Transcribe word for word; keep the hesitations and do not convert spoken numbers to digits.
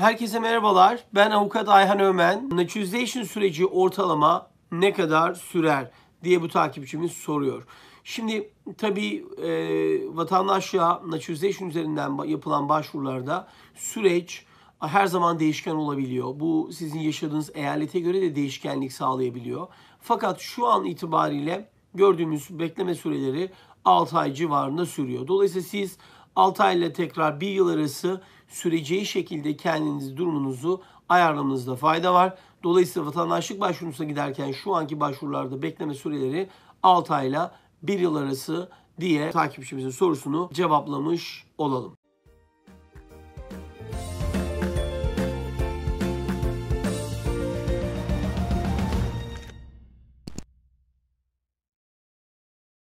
Herkese merhabalar. Ben Avukat Ayhan Ömen. Naturalization süreci ortalama ne kadar sürer diye bu takipçimiz soruyor. Şimdi tabii e, vatandaşlığa naturalization üzerinden yapılan başvurularda süreç her zaman değişken olabiliyor. Bu sizin yaşadığınız eyalete göre de değişkenlik sağlayabiliyor. Fakat şu an itibariyle gördüğümüz bekleme süreleri altı ay civarında sürüyor. Dolayısıyla siz altı ay ile tekrar bir yıl arası süreceği şekilde kendiniz durumunuzu ayarlamanızda fayda var. Dolayısıyla vatandaşlık başvurusuna giderken şu anki başvurularda bekleme süreleri altı ayla bir yıl arası diye takipçimizin sorusunu cevaplamış olalım.